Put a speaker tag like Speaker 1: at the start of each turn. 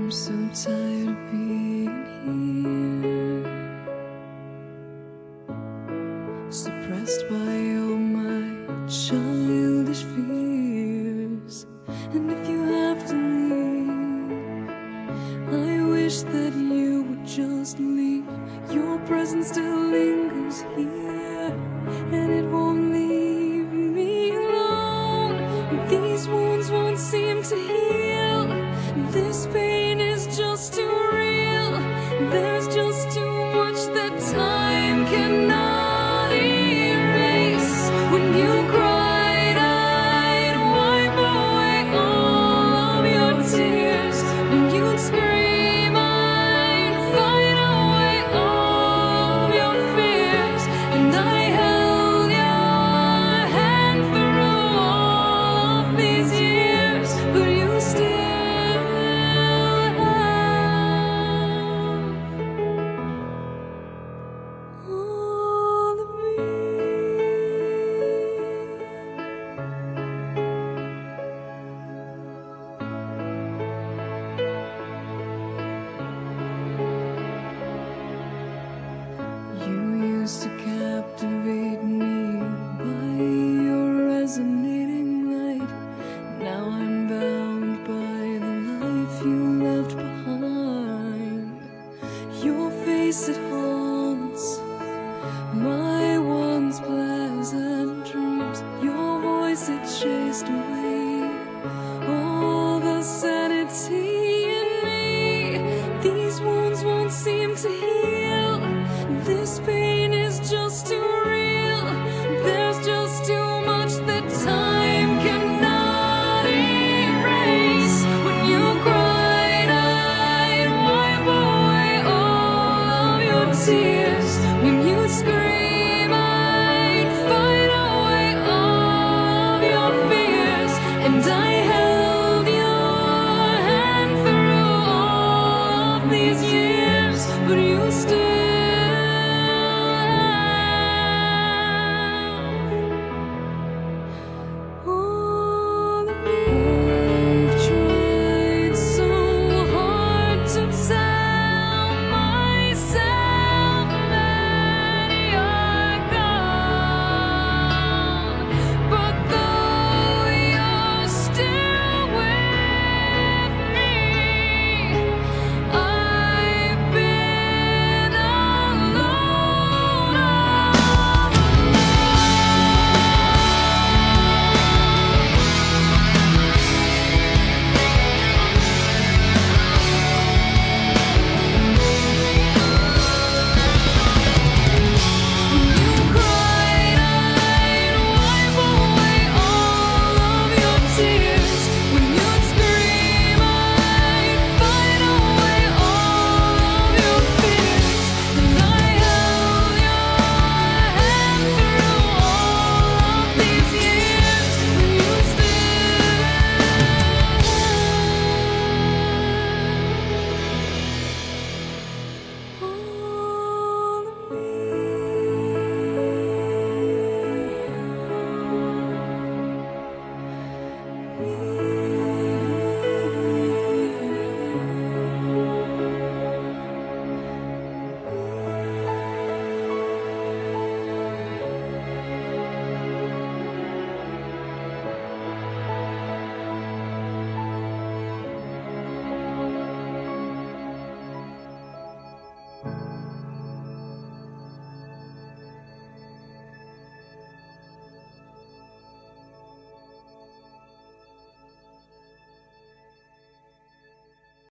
Speaker 1: I'm so tired of being here, suppressed by all my childish fears. And if you have to leave, I wish that you would just leave. Your presence still lingers here, and it won't leave me alone. These wounds won't seem to heal. This pain is just too real. There's just too much that time cannot erase. When you cried, I'd wipe away all of your tears. When you'd scream, I'd fight away all of your fears. And I held your hand through all of these years, but you still all of me. You used to captivate me by your resonating light. Now I'm bound by the life you left behind. Your face, it haunts my once pleasant dreams. Your voice, it chased away